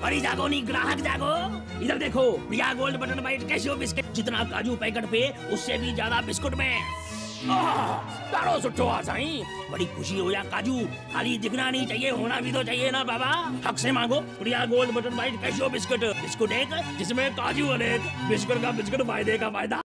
अरे जागो नहीं ग्राहक जागो, इधर देखो Priya gold butter bite cashew biscuit, जितना काजू पैकेट पे उससे भी ज्यादा बिस्कुट में। तारो सुठो आ साईं, बड़ी खुशी हो या काजू, खाली दिखना नहीं चाहिए, होना भी तो चाहिए ना बाबा। हक से मांगो Priya gold butter bite cashew biscuit, biscuit एक जिसमें काजू अनेक, बिस्कुट का बिस्कुट फायदे का फायदा।